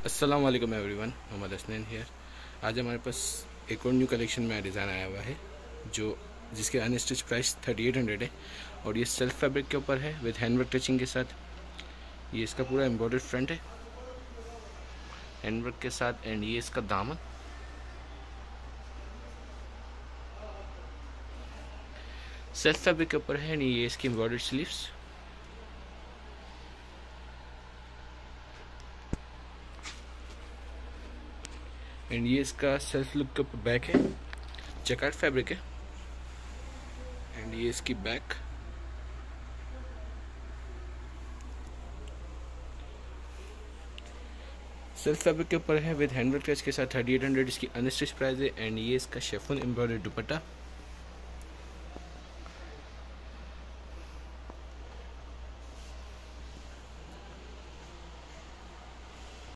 अस्सलाम वालेकुम everyone, Mohammad Hasnain here. आज हमारे पास एक और न्यू कलेक्शन में डिज़ाइन आया हुआ है जिसके अनस्टिच प्राइस 3800 है और ये सेल्फ फैब्रिक के ऊपर है विद हैंडवर्क टचिंग के साथ। ये इसका पूरा एम्ब्रॉयडर्ड फ्रंट है हैंडवर्क के साथ, एंड ये इसका दामन। सेल्फ फैब्रिक के ऊपर है एंड ये इसकी एम्ब्रॉयडर्ड स्लीव्स। एंड ये इसका सेल्फ लुक के ऊपर बैक है, जैकार्ड फैब्रिक है। एंड ये इसकी बैक। सेल्फ फैब्रिक के ऊपर है विद हैंडवर्क टच के साथ 3800 इसकी अनस्टिच प्राइस है। एंड ये इसका शेफोन एम्ब्रॉयडर्ड दुपट्टा।